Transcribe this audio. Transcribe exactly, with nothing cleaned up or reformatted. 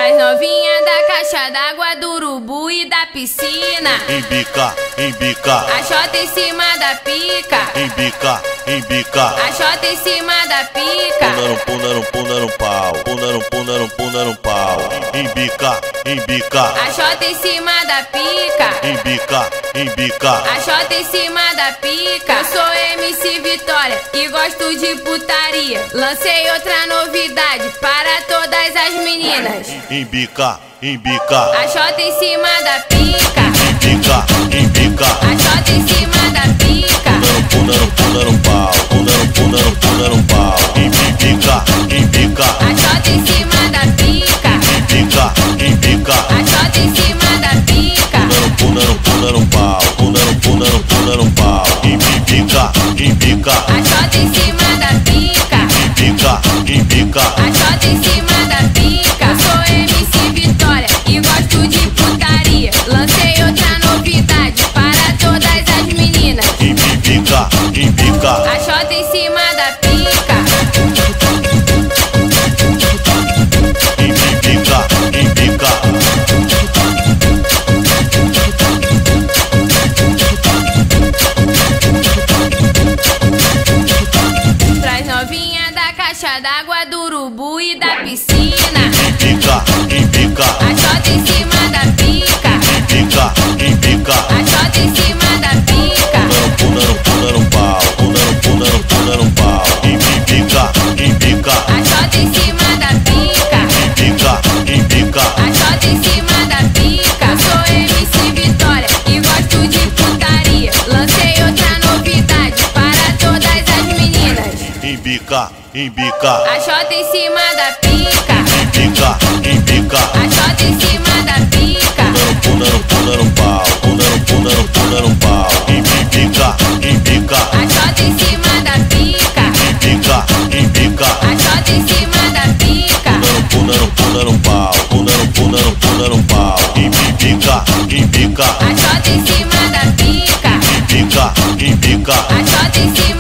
Traz novinha da caixa d'água, do urubu e da piscina. Embica, embica. A xota em cima da pica. Embica, embica. A xota em cima da pica. Puna no puna no puna no pau. Puna no puna no puna no pau. Embica, embica. A xota em cima da pica. Embica, embica. A xota em cima da pica. Eu sou M C Vitória e gosto de putaria. Lancei outra novidade para todas as meninas. Embica, embica. A xota em cima da pica. Embica, embica. A xota em cima da pica. Puna no puna no pau. Puna no puna no puna no pau. Embica, embica. A xota em cima da pica. Embica, embica. A xota em cima da pica. Puna no puna no pau. Puna no puna no puna no pau. Embica, embica. A xota em cima da pica. Embica, embica. A xota em cima da pica. Eu sou M C Vitória e gosto de putaria. Lancei outra novidade para todas as meninas. Embica, embica. A xota em cima da pica. Embica, embica. Traz novinha da caixa d'água, do urubu e da piscina. Embica, embica. A xota em cima da pica. Embica, embica. A xota em cima da pica. Puna no puna no pau. Puna no puna no puna no pau. Embica, embica. A xota em cima da pica. Embica, embica. A xota em cima da pica. Eu sou M C Vitória e gosto de putaria. Lancei outra novidade para todas as meninas. Embica, embica. A xota em cima da pica. Embica, embica. A xota em cima da pica. Puna no puna no pau. Puna no puna no puna no pau. Embica, embica. A xota em cima da pica. Embica, embica. A xota em cima da pica. Puna no puna no pau. Puna no puna no puna no pau. Embica, embica. A xota em cima da pica. Embica, embica. A xota em cima